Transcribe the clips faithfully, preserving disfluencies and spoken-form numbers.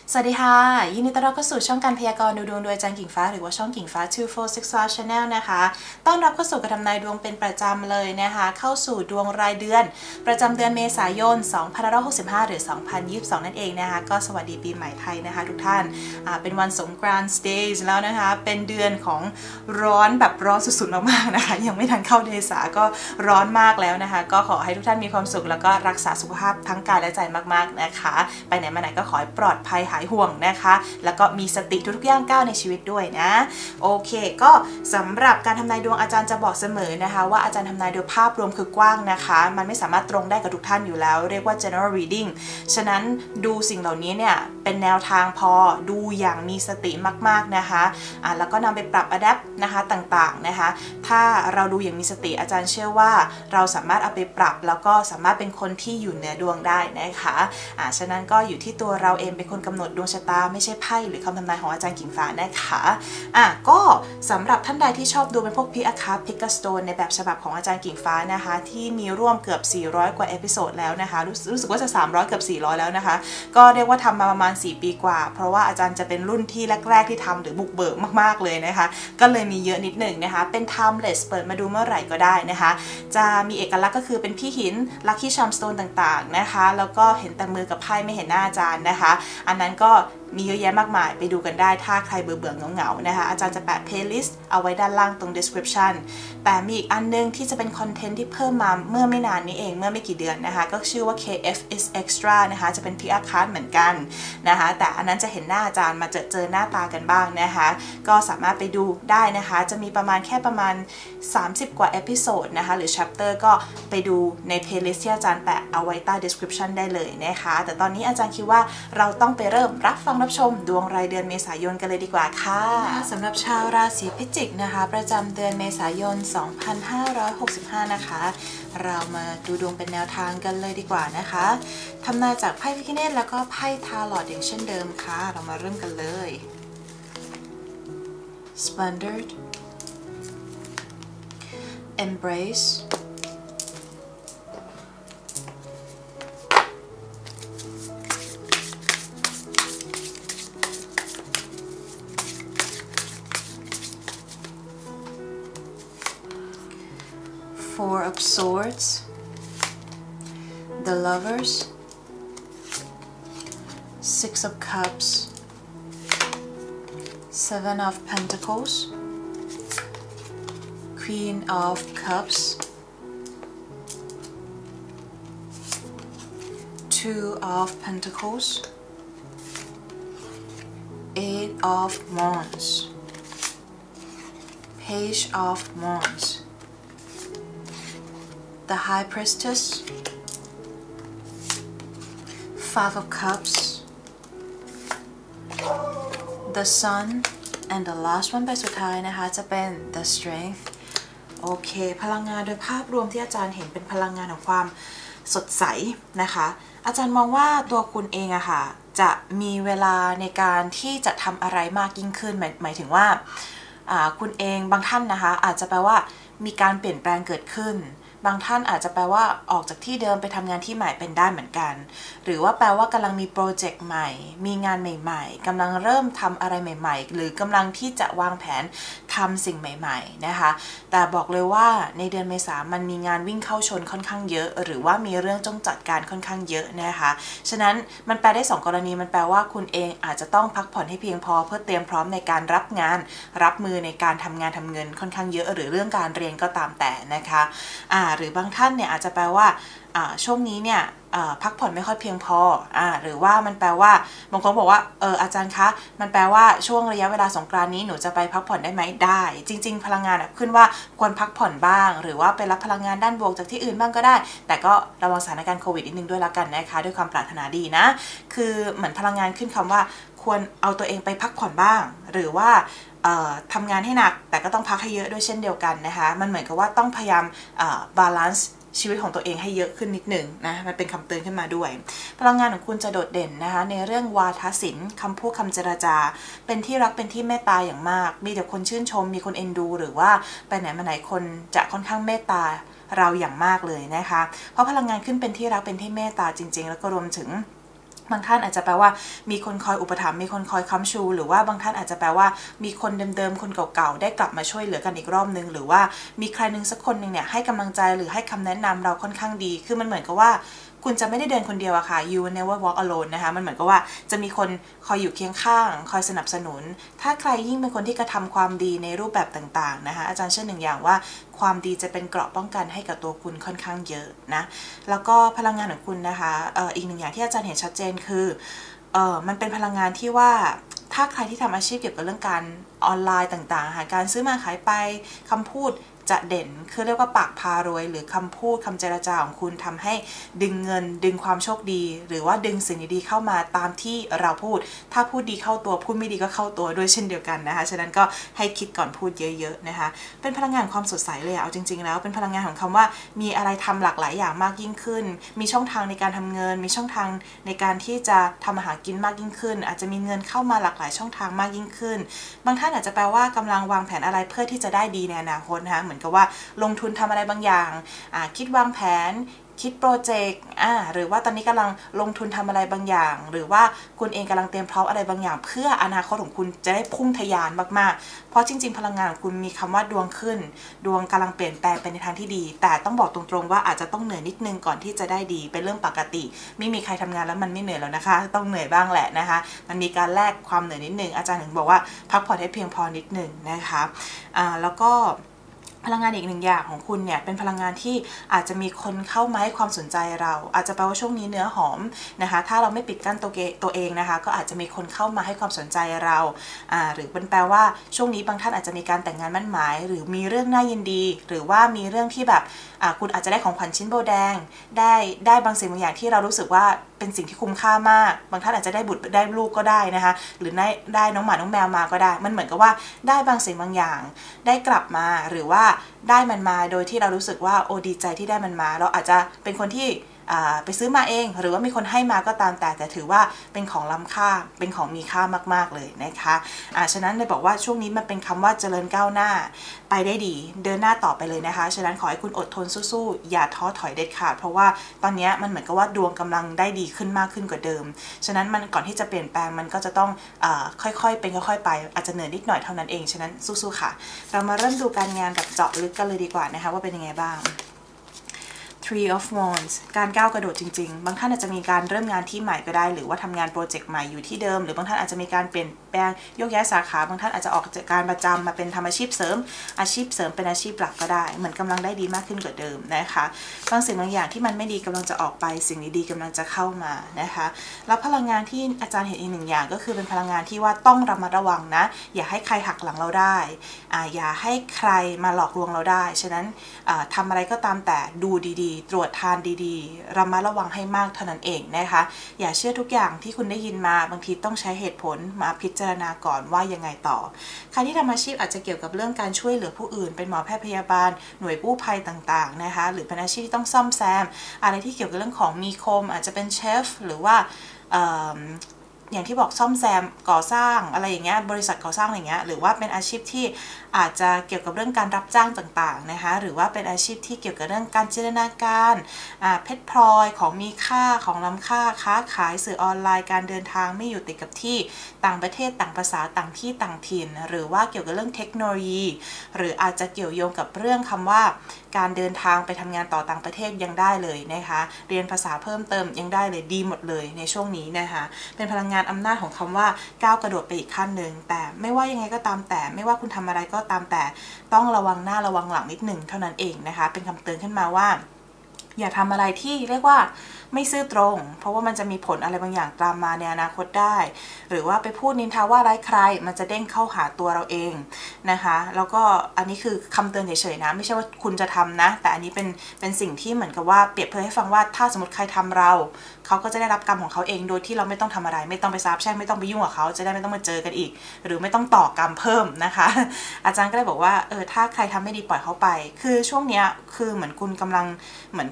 สวัสดีค่ะยินดีต้อนรับเข้าสู่ช่องการพยากรณ์ดูดวงโดยอาจารย์กิ่งฟ้าหรือว่าช่องกิ่งฟ้า two four six five Channel นะคะต้อนรับเข้าสู่การทำนายดวงเป็นประจำเลยนะคะเข้าสู่ดวงรายเดือนประจำเดือนเมษายนสองพันห้าร้อยหกสิบห้าหรือสองพันยี่สิบสองนั่นเองนะคะก็สวัสดีปีใหม่ไทยนะคะทุกท่านเป็นวันสงกรานต์ Stage แล้วนะคะเป็นเดือนของร้อนแบบร้อนสุดๆมากๆนะคะยังไม่ทันเข้าเมษาก็ร้อนมากแล้วนะคะก็ขอให้ทุกท่านมีความสุขแล้วก็รักษาสุขภาพทั้งกายและใจมากๆนะคะไปไหนมาไหนก็ขอให้ปลอดภัยหายห่วงนะคะแล้วก็มีสติทุกๆย่างก้าวในชีวิตด้วยนะโอเคก็สำหรับการทำนายดวงอาจารย์จะบอกเสมอนะคะว่าอาจารย์ทำนายโดยภาพรวมคือกว้างนะคะมันไม่สามารถตรงได้กับทุกท่านอยู่แล้วเรียกว่า general reading ฉะนั้นดูสิ่งเหล่านี้เนี่ยเป็นแนวทางพอดูอย่างมีสติมากๆนะคะอ่ะแล้วก็นำไปปรับ adapt นะคะต่างๆนะคะถ้าเราดูอย่างมีสติอาจารย์เชื่อว่าเราสามารถเอาไปปรับแล้วก็สามารถเป็นคนที่อยู่เหนือดวงได้นะคะอ่ะฉะนั้นก็อยู่ที่ตัวเราเองเป็นคนกำหนดดวงชะตาไม่ใช่ไพ่หรือคำทำนายของอาจารย์กิ่งฟ้านะคะอ่ะก็สำหรับท่านใดที่ชอบดูเป็นพวกพิกอาคาพิกาสโตนในแบบฉบับของอาจารย์กิ่งฟ้านะคะที่มีร่วมเกือบสี่ร้อยกว่าเอพิโซดแล้วนะคะรู้รู้สึกว่าจะสามร้อยเกือบสี่ร้อยแล้วนะคะก็เรียกว่าทำมาประมาณสี่ปีกว่าเพราะว่าอาจารย์จะเป็นรุ่นที่แรกๆที่ทำหรือบุกเบิกมากๆเลยนะคะก็เลยมีเยอะนิดหนึ่งนะคะเป็น timeless เปิดมาดูเมื่อไหร่ก็ได้นะคะจะมีเอกลักษณ์ก็คือเป็นพี่หิน lucky charm stone ต่างๆนะคะแล้วก็เห็นแต่มือกับไพ่ไม่เห็นหน้าอาจารย์นะคะอันนั้นก็มีเยอะแยะมากมายไปดูกันได้ถ้าใครเบื่อเบื่อเหงาๆนะคะอาจารย์จะแปะ playlist เอาไว้ด้านล่างตรง description แต่มีอีกอันนึงที่จะเป็นคอนเทนต์ที่เพิ่มมาเมื่อไม่นานนี้เองเมื่อไม่กี่เดือนนะคะก็ชื่อว่า เค เอฟ is extra นะคะจะเป็นพิอาคาร์ดเหมือนกันนะคะแต่อันนั้นจะเห็นหน้าอาจารย์มาเจอเจอหน้าตากันบ้างนะคะก็สามารถไปดูได้นะคะจะมีประมาณแค่ประมาณสามสิบกว่าเอพิโซดนะคะหรือ chapter ก็ไปดูใน playlist ที่อาจารย์แปะเอาไว้ใต้ description ได้เลยนะคะแต่ตอนนี้อาจารย์คิดว่าเราต้องไปเริ่มรับฟังรับชมดวงรายเดือนเมษายนกันเลยดีกว่าค่ะสำหรับชาวราศีพิจิกนะคะประจำเดือนเมษายนสองพันห้าร้อยหกสิบห้านะคะเรามาดูดวงเป็นแนวทางกันเลยดีกว่านะคะทำนายจากไพ่พิฆเนศแล้วก็ไพ่ทาร์ลอตอย่างเช่นเดิมค่ะเรามาเริ่มกันเลย Splendid Embrace Four of Swords, the Lovers, Six of Cups, Seven of Pentacles, Queen of Cups, Two of Pentacles, Eight of Wands, Page of Wands, the High Priestess, Five of Cups, the Sun, and the last one ใบสุดท้ายนะคะจะเป็น the Strength โอเคพลังงานโดยภาพรวมที่อาจารย์เห็นเป็นพลังงานของความสดใสนะคะอาจารย์มองว่าตัวคุณเองอะค่ะจะมีเวลาในการที่จะทำอะไรมากยิ่งขึ้นหมายหมายถึงว่าคุณเองบางท่านนะคะอาจจะแปลว่ามีการเปลี่ยนแปลงเกิดขึ้นบางท่านอาจจะแปลว่าออกจากที่เดิมไปทำงานที่ใหม่เป็นได้เหมือนกันหรือว่าแปลว่ากำลังมีโปรเจกต์ใหม่มีงานใหม่ๆกำลังเริ่มทำอะไรใหม่ๆหรือกำลังที่จะวางแผนทำสิ่งใหม่ๆนะคะแต่บอกเลยว่าในเดือนเมษามันมีงานวิ่งเข้าชนค่อนข้างเยอะหรือว่ามีเรื่องต้องจัดการค่อนข้างเยอะนะคะฉะนั้นมันแปลได้สองกรณีมันแปลว่าคุณเองอาจจะต้องพักผ่อนให้เพียงพอเพื่อเตรียมพร้อมในการรับงานรับมือในการทำงานทำเงินค่อนข้างเยอะหรือเรื่องการเรียนก็ตามแต่นะคะอ่าหรือบางท่านเนี่ยอาจจะแปลว่าช่วงนี้เนี่ยพักผ่อนไม่ค่อยเพียงพออ่าหรือว่ามันแปลว่าบางคนบอกว่าเอออาจารย์คะมันแปลว่าช่วงระยะเวลาสงกรานต์นี้หนูจะไปพักผ่อนได้ไหมได้จริงๆพลังงานขึ้นว่าควรพักผ่อนบ้างหรือว่าไปรับพลังงานด้านบวกจากที่อื่นบ้างก็ได้แต่ก็ระวังสถานการณ์โควิดนิดนึงด้วยละกันนะคะด้วยความปรารถนาดีนะคือเหมือนพลังงานขึ้นคำว่าควรเอาตัวเองไปพักผ่อนบ้างหรือว่าทำงานให้หนักแต่ก็ต้องพักให้เยอะด้วยเช่นเดียวกันนะคะมันเหมือนกับว่าต้องพยายามบาลานซ์ชีวิตของตัวเองให้เยอะขึ้นนิดหนึ่งนะมันเป็นคำเตือนขึ้นมาด้วยพลังงานของคุณจะโดดเด่นนะคะในเรื่องวาทศิลป์คำพูดคำเจรจาเป็นที่รักเป็นที่เมตตาอย่างมากมีแต่คนชื่นชมมีคนเอ็นดูหรือว่าไปไหนมาไหนคนจะค่อนข้างเมตตาเราอย่างมากเลยนะคะเพราะพลังงานขึ้นเป็นที่รักเป็นที่เมตตาจริงๆแล้วก็รวมถึงบางท่านอาจจะแปลว่ามีคนคอยอุปถัมภ์มีคนคอยค้ำชูหรือว่าบางท่านอาจจะแปลว่ามีคนเดิมๆคนเก่าๆได้กลับมาช่วยเหลือกันอีกรอบนึงหรือว่ามีใครนึงสักคนนึงเนี่ยให้กำลังใจหรือให้คำแนะนำเราค่อนข้างดีคือมันเหมือนกับว่าคุณจะไม่ได้เดินคนเดียวอะค่ะ you will never walk alone นะคะมันเหมือนกับว่าจะมีคนคอยอยู่เคียงข้างคอยสนับสนุนถ้าใครยิ่งเป็นคนที่กระทำความดีในรูปแบบต่างๆนะคะอาจารย์เชื่อหนึ่งอย่างว่าความดีจะเป็นเกราะป้องกันให้กับตัวคุณค่อนข้างเยอะนะแล้วก็พลังงานของคุณนะคะเอ่ออีกหนึ่งอย่างที่อาจารย์เห็นชัดเจนคือเอ่อมันเป็นพลังงานที่ว่าถ้าใครที่ทำอาชีพเกี่ยวกับเรื่องการออนไลน์ต่างๆค่ะการซื้อมาขายไปคำพูดจะเด่นคือเรียกว่าปากพารวยหรือคำพูดคำเจรจาของคุณทำให้ดึงเงินดึงความโชคดีหรือว่าดึงสิ่งดีๆเข้ามาตามที่เราพูดถ้าพูดดีเข้าตัวพูดไม่ดีก็เข้าตัวด้วยเช่นเดียวกันนะคะฉะนั้นก็ให้คิดก่อนพูดเยอะๆนะคะเป็นพลังงานความสดใสเลยเอาจริงๆแล้วเป็นพลังงานของคำว่ามีอะไรทำหลากหลายอย่างมากยิ่งขึ้นมีช่องทางในการทำเงินมีช่องทางในการที่จะทำอาหารกินมากยิ่งขึ้นอาจจะมีเงินเข้ามาหลากหลายช่องทางมากยิ่งขึ้นบางท่านอาจจะแปลว่ากำลังวางแผนอะไรเพื่อที่จะได้ดีในอนาคตนะคะเหมือนกับว่าลงทุนทำอะไรบางอย่างคิดวางแผนคิดโปรเจกต์หรือว่าตอนนี้กำลังลงทุนทำอะไรบางอย่างหรือว่าคุณเองกำลังเตรียมพร้อมอะไรบางอย่างเพื่ออนาคตของคุณจะได้พุ่งทะยานมากๆเพราะจริงๆพลังงานของคุณมีคำว่าดวงขึ้นดวงกำลังเปลี่ยนแปลงไปในทางที่ดีแต่ต้องบอกตรงๆว่าอาจจะต้องเหนื่อยนิดนึงก่อนที่จะได้ดีเป็นเรื่องปกติไม่มีใครทำงานแล้วมันไม่เหนื่อยแล้วนะคะต้องเหนื่อยบ้างแหละนะคะมันมีการแลกความเหนื่อยนิดนึงอาจารย์ถึงบอกว่าพักผ่อนให้เพียงพอนิดนึงนะคะอ่าแล้วก็พลังงานอีกหนึ่งอย่างของคุณเนี่ยเป็นพลังงานที่อาจจะมีคนเข้ามาให้ความสนใจเราอาจจะแปลว่าช่วงนี้เนื้อหอมนะคะถ้าเราไม่ปิดกั้นตัวตัวเองนะคะก็อาจจะมีคนเข้ามาให้ความสนใจเราอ่าหรือเป็นแปลว่าช่วงนี้บางท่านอาจจะมีการแต่งงานมั่นหมายหรือมีเรื่องน่ายินดีหรือว่ามีเรื่องที่แบบอ่าคุณอาจจะได้ของขวัญชิ้นโบแดงได้ได้บางสิ่งบางอย่างที่เรารู้สึกว่าเป็นสิ่งที่คุ้มค่ามากบางท่านอาจจะได้บุตรได้ลูกก็ได้นะคะหรือได้ได้น้องหมาน้องแมวมาก็ได้มันเหมือนกับว่าได้บางสิ่งบางอย่างได้กลับมาหรือว่าได้มันมาโดยที่เรารู้สึกว่าโอ้ดีใจที่ได้มันมาเราอาจจะเป็นคนที่ไปซื้อมาเองหรือว่ามีคนให้มาก็ตามแต่แต่ถือว่าเป็นของล้ำค่าเป็นของมีค่ามากๆเลยนะคะอ่าฉะนั้นเลยบอกว่าช่วงนี้มันเป็นคำว่าเจริญก้าวหน้าไปได้ดีเดินหน้าต่อไปเลยนะคะฉะนั้นขอให้คุณอดทนสู้ๆอย่าท้อถอยเด็ดขาดเพราะว่าตอนนี้มันเหมือนกับว่าดวงกำลังได้ดีขึ้นมากขึ้นกว่าเดิมฉะนั้นมันก่อนที่จะเปลี่ยนแปลงมันก็จะต้องอ่าค่อยๆเป็นค่อยๆไปอาจจะเหนื่อยนิดหน่อยเท่านั้นเองฉะนั้นสู้ๆค่ะเรามาเริ่มดูการงานแบบเจาะลึกกันเลยดีกว่านะคะว่าเป็นยังไงบ้างThree of Wands การก้าวกระโดดจริงๆบางท่านอาจจะมีการเริ่มงานที่ใหม่ก็ได้หรือว่าทำงานโปรเจกต์ใหม่อยู่ที่เดิมหรือบางท่านอาจจะมีการเปลี่ยนแปลงโยกย้ายสาขาบางท่านอาจจะออกจากการประจำมาเป็นทำอาชีพเสริมอาชีพเสริมเป็นอาชีพหลักก็ได้เหมือนกำลังได้ดีมากขึ้นกว่าเดิมนะคะบางสิ่งบางอย่างที่มันไม่ดีกำลังจะออกไปสิ่งดีๆกำลังจะเข้ามานะคะแล้วพลังงานที่อาจารย์เห็นอีกหนึ่งอย่างก็คือเป็นพลังงานที่ว่าต้องระมัดระวังนะอย่าให้ใครหักหลังเราได้อ่าอย่าให้ใครมาหลอกลวงเราได้ฉะนั้นทำอะไรก็ตามแต่ดูดีๆตรวจทานดีๆระมัดระวังให้มากเท่านั้นเองนะคะอย่าเชื่อทุกอย่างที่คุณได้ยินมาบางทีต้องใช้เหตุผลมาพิจารณาก่อนว่ายังไงต่อใครที่ทำอาชีพอาจจะเกี่ยวกับเรื่องการช่วยเหลือผู้อื่นเป็นหมอแพทย์พยาบาลหน่วยกู้ภัยต่างๆนะคะหรือเป็นอาชีพที่ต้องซ่อมแซมอะไรที่เกี่ยวกับเรื่องของมีคมอาจจะเป็นเชฟหรือว่าอย่างที่บอกซ่อมแซมก่อสร้างอะไรอย่างเงี้ยบริษัทก่อสร้างอะไรเงี้ยหรือว่าเป็นอาชีพที่อาจจะเกี่ยวกับเรื่องการรับจ้างต่างๆนะคะหรือว่าเป็นอาชีพที่เกี่ยวกับเรื่องการจินตนาการเพชรพลอยของมีค่าของล้ำค่าค้าขายสื่อออนไลน์การเดินทางไม่อยู่ติดกับที่ต่างประเทศต่างภาษาต่างที่ต่างถิ่นหรือว่าเกี่ยวกับเรื่องเทคโนโลยีหรืออาจจะเกี่ยวโยงกับเรื่องคำว่าการเดินทางไปทำงานต่อต่างประเทศยังได้เลยนะคะเรียนภาษาเพิ่มเติมยังได้เลยดีหมดเลยในช่วงนี้นะคะเป็นพลังงานอำนาจของคำว่าก้าวกระโดดไปอีกขั้นหนึ่งแต่ไม่ว่ายังไงก็ตามแต่ไม่ว่าคุณทำอะไรก็ตามแต่ต้องระวังหน้าระวังหลังนิดหนึ่งเท่านั้นเองนะคะเป็นคำเตือนขึ้นมาว่าอย่าทำอะไรที่เรียกว่าไม่ซื่อตรงเพราะว่ามันจะมีผลอะไรบางอย่างตามมาในอนาคตได้หรือว่าไปพูดนินทาว่าร้ายใครมันจะเด้งเข้าหาตัวเราเองนะคะแล้วก็อันนี้คือคำเตือนเฉยๆนะไม่ใช่ว่าคุณจะทำนะแต่อันนี้เป็นเป็นสิ่งที่เหมือนกับว่าเปรียบเทียบให้ฟังว่าถ้าสมมติใครทำเราเขาก็จะได้รับกรรมของเขาเองโดยที่เราไม่ต้องทำอะไรไม่ต้องไปสาปแช่งไม่ต้องไปยุ่งกับเขาจะได้ไม่ต้องมาเจอกันอีกหรือไม่ต้องต่อกรรมเพิ่มนะคะอาจารย์ก็เลยบอกว่าเออถ้าใครทำไม่ดีปล่อยเขาไปคือช่วงเนี้ยคือเหมือนคุณกำลังเหมือน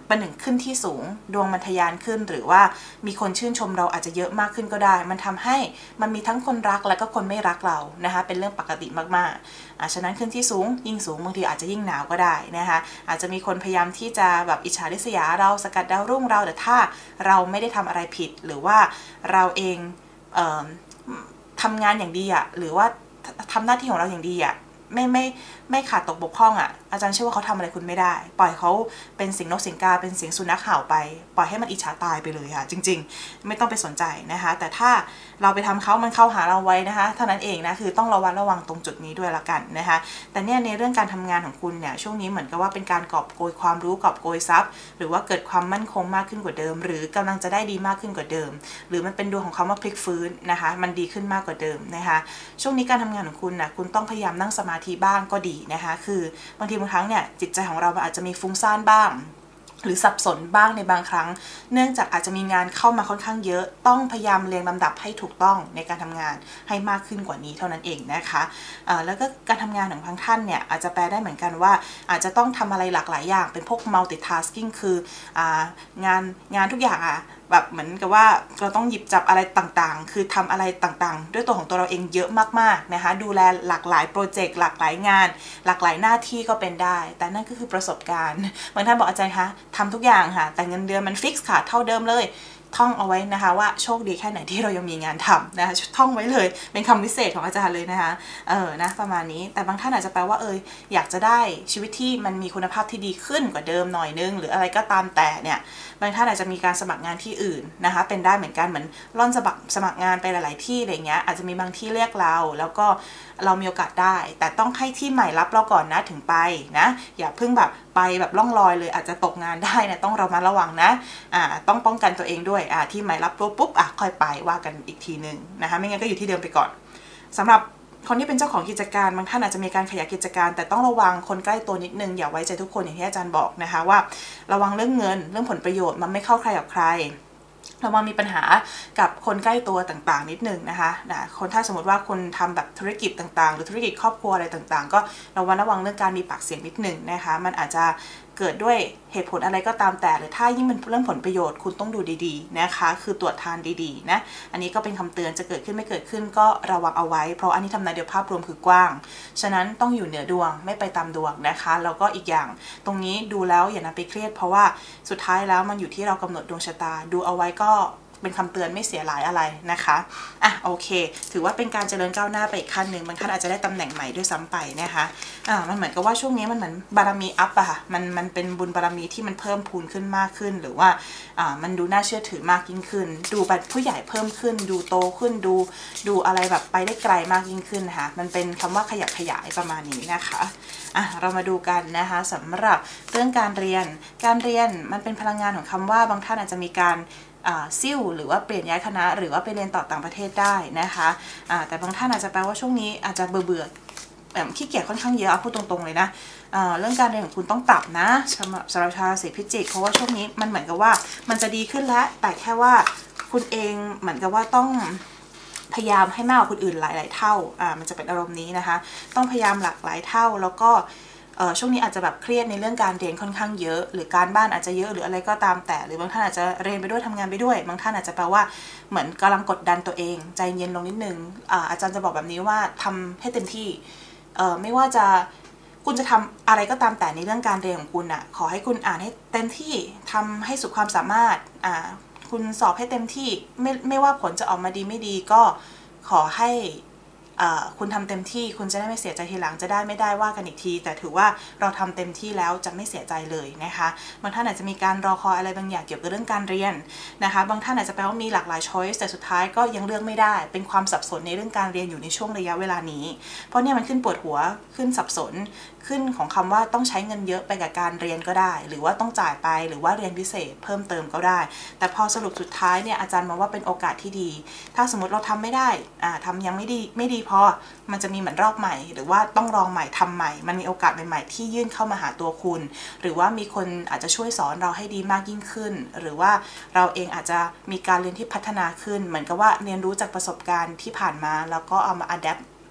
ประหนึ่งขึ้นที่สูงดวงมันทะยานขึ้นหรือว่ามีคนชื่นชมเราอาจจะเยอะมากขึ้นก็ได้มันทำให้มันมีทั้งคนรักและก็คนไม่รักเรานะคะเป็นเรื่องปกติมากๆอ่ะฉะนั้นขึ้นที่สูงยิ่งสูงบางทีอาจจะยิ่งหนาวก็ได้นะคะอาจจะมีคนพยายามที่จะแบบอิจฉาริษยาเราสกัดดาวรุ่งเราแต่ถ้าเราไม่ได้ทำอะไรผิดหรือว่าเราเองเอ่อทำงานอย่างดีอ่ะหรือว่าทำหน้าที่ของเราอย่างดีอ่ะไม่ไม่ไม่ขาดตกบกพร่องอ่ะอาจารย์เชื่อว่าเขาทำอะไรคุณไม่ได้ปล่อยเขาเป็นเสียงนกเสียงกาเป็นเสียงสุนัขเห่าไปปล่อยให้มันอิจฉาตายไปเลยค่ะจริงๆไม่ต้องไปสนใจนะคะแต่ถ้าเราไปทำเขามันเข้าหาเราไว้นะคะเท่านั้นเองนะคือต้องระวัดระวังตรงจุดนี้ด้วยละกันนะคะแต่เนี่ยในเรื่องการทำงานของคุณเนี่ยช่วงนี้เหมือนกับว่าเป็นการกอบโกยความรู้กอบโกยทรัพย์หรือว่าเกิดความมั่นคงมากขึ้นกว่าเดิมหรือกำลังจะได้ดีมากขึ้นกว่าเดิมหรือมันเป็นดวงของคำว่าพลิกฟื้นนะคะมันดีขึ้นมากกว่าเดิมนะคะช่วงนี้การทำงานของคุณนะคุณต้องพยายามนั่งสมาธิบ้างก็ดีนะคะคือบางทีบางครั้งเนี่ยจิตใจของเราอาจจะมีฟุ้งซ่านบ้างหรือสับสนบ้างในบางครั้งเนื่องจากอาจจะมีงานเข้ามาค่อนข้างเยอะต้องพยายามเรียงลำดับให้ถูกต้องในการทำงานให้มากขึ้นกว่านี้เท่านั้นเองนะคะะแล้วก็การทำงานของบางท่านเนี่ยอาจจะแปลได้เหมือนกันว่าอาจจะต้องทำอะไรหลากหลายอย่างเป็นพวก multitasking คือองานงานทุกอย่างอ่ะแบบเหมือนกับว่าเราต้องหยิบจับอะไรต่างๆคือทำอะไรต่างๆด้วยตัวของตัวเราเองเยอะมากๆนะคะดูแลหลากหลายโปรเจกต์หลากหลายงานหลากหลายหน้าที่ก็เป็นได้แต่นั่นก็คือประสบการณ์บางท่านบอกอาจารย์คะทำทุกอย่างค่ะแต่เงินเดือนมันฟิกซ์ค่ะเท่าเดิมเลยท่องเอาไว้นะคะว่าโชคดีแค่ไหนที่เรายังมีงานทำนะคะท่องไว้เลยเป็นคำวิเศษของอาจารย์เลยนะคะเออนะประมาณนี้แต่บางท่านอาจจะแปลว่าเอออยากจะได้ชีวิตที่มันมีคุณภาพที่ดีขึ้นกว่าเดิมหน่อยนึงหรืออะไรก็ตามแต่เนี่ยบางท่านอาจจะมีการสมัครงานที่อื่นนะคะเป็นได้เหมือนกันเหมือนร่อนสมัครสมัครงานไปหลายๆที่อะไรเงี้ยอาจจะมีบางที่เรียกเราแล้วก็เรามีโอกาสได้แต่ต้องให้ที่ใหม่รับเราก่อนนะถึงไปนะอย่าเพิ่งแบบไปแบบล่องลอยเลยอาจจะตกงานได้นะต้องเรามาระวังนะอ่าต้องป้องกันตัวเองด้วยอ่าที่ใหม่รับปุ๊บปุ๊บอ่ะค่อยไปว่ากันอีกทีนึงนะคะไม่งั้นก็อยู่ที่เดิมไปก่อนสำหรับคนที่เป็นเจ้าของกิจการบางท่านอาจจะมีการขยายกิจการแต่ต้องระวังคนใกล้ตัวนิดนึงอย่าไว้ใจทุกคนอย่างที่อาจารย์บอกนะคะว่าระวังเรื่องเงินเรื่องผลประโยชน์มันไม่เข้าใครกับใครระวังมีปัญหากับคนใกล้ตัวต่างๆนิดนึงนะคะนะคนถ้าสมมติว่าคุณทำแบบธุรกิจต่างๆหรือธุรกิจครอบครัวอะไรต่างๆก็ระวังระวังเรื่องการมีปากเสียงนิดนึงนะคะมันอาจจะเกิดด้วยเหตุผลอะไรก็ตามแต่หรือถ้ายิ่งเป็นเรื่องผลประโยชน์คุณต้องดูดีๆนะคะคือตรวจทานดีๆนะอันนี้ก็เป็นคำเตือนจะเกิดขึ้นไม่เกิดขึ้นก็ระวังเอาไว้เพราะอันนี้ทำนายโดยภาพรวมคือกว้างฉะนั้นต้องอยู่เหนือดวงไม่ไปตามดวงนะคะแล้วก็อีกอย่างตรงนี้ดูแล้วอย่านำไปเครียดเพราะว่าสุดท้ายแล้วมันอยู่ที่เรากำหนดดวงชะตาดูเอาไว้ก็เป็นคำเตือนไม่เสียหลายอะไรนะคะอ่ะโอเคถือว่าเป็นการเจริญก้าวหน้าไปอีกขั้นหนึ่งบางท่านอาจจะได้ตำแหน่งใหม่ด้วยซ้ำไปนะคะอ่ามันเหมือนกับว่าช่วงนี้มันเหมือนบารมีอัพอะค่ะมันมันเป็นบุญบารมีที่มันเพิ่มพูนขึ้นมากขึ้นหรือว่าอ่ามันดูน่าเชื่อถือมากยิ่งขึ้นดูแบบผู้ใหญ่เพิ่มขึ้นดูโตขึ้นดูดูอะไรแบบไปได้ไกลมากยิ่งขึ้นนะคะมันเป็นคำว่าขยับขยายประมาณนี้นะคะอ่ะเรามาดูกันนะคะสำหรับเรื่องการเรียนการเรียนมันเป็นพลังงานของคำว่าบางท่านอาจจะมีการซิ่วหรือว่าเปลี่ยนย้ายคณะหรือว่าไปเรียนต่อต่างประเทศได้นะคะแต่บางท่านอาจจะแปลว่าช่วงนี้อาจจะเบื่อเบื่อแบบขี้เกียจค่อนข้างเยอะพูดตรงๆเลยนะเรื่องการเรียนของคุณต้องปรับนะสำหรับชาวราศีพิจิกเพราะว่าช่วงนี้มันเหมือนกับว่ามันจะดีขึ้นแล้วแต่แค่ว่าคุณเองเหมือนกับว่าต้องพยายามให้มากกว่าคนอื่นหลายๆเท่าอ่ามันจะเป็นอารมณ์นี้นะคะต้องพยายามหลากหลายเท่าแล้วก็ช่วงนี้อาจจะแบบเครียดในเรื่องการเรียนค่อนข้างเยอะหรือการบ้านอาจจะเยอะหรืออะไรก็ตามแต่หรือบางท่านอาจจะเรียนไปด้วยทำงานไปด้วยบางท่านอาจจะแปลว่าเหมือนกำลังกดดันตัวเองใจเย็นลงนิดนึง อ, อาจารย์จะบอกแบบนี้ว่าทำให้เต็มที่ไม่ว่าจะคุณจะทำอะไรก็ตามแต่ในเรื่องการเรียนของคุณอ่ะขอให้คุณอ่านให้เต็มที่ทำให้สุดความสามารถอ่าคุณสอบให้เต็มที่ไม่ไม่ว่าผลจะออกมาดีไม่ดีก็ขอให้คุณทำเต็มที่คุณจะได้ไม่เสียใจทีหลังจะได้ไม่ได้ว่ากันอีกทีแต่ถือว่าเราทำเต็มที่แล้วจะไม่เสียใจเลยนะคะบางท่านอาจจะมีการรอคอยอะไรบางอย่างเกี่ยวกับเรื่องการเรียนนะคะบางท่านอาจจะแปลว่ามีหลากหลายช้อยส์แต่สุดท้ายก็ยังเลือกไม่ได้เป็นความสับสนในเรื่องการเรียนอยู่ในช่วงระยะเวลานี้เพราะเนี่ยมันขึ้นปวดหัวขึ้นสับสนขึ้นของคำว่าต้องใช้เงินเยอะไปกับการเรียนก็ได้หรือว่าต้องจ่ายไปหรือว่าเรียนพิเศษเพิ่มเติมก็ได้แต่พอสรุปสุดท้ายเนี่ยอาจารย์มองว่าเป็นโอกาสที่ดีถ้าสมมติเราทำไม่ได้อ่าทำยังไม่ดีไม่ดีพอมันจะมีเหมือนรอบใหม่หรือว่าต้องลองใหม่ทำใหม่มันมีโอกาสใหม่ๆที่ยื่นเข้ามาหาตัวคุณหรือว่ามีคนอาจจะช่วยสอนเราให้ดีมากยิ่งขึ้นหรือว่าเราเองอาจจะมีการเรียนที่พัฒนาขึ้นเหมือนกับว่าเรียนรู้จากประสบการณ์ที่ผ่านมาแล้วก็เอามาอัดแอป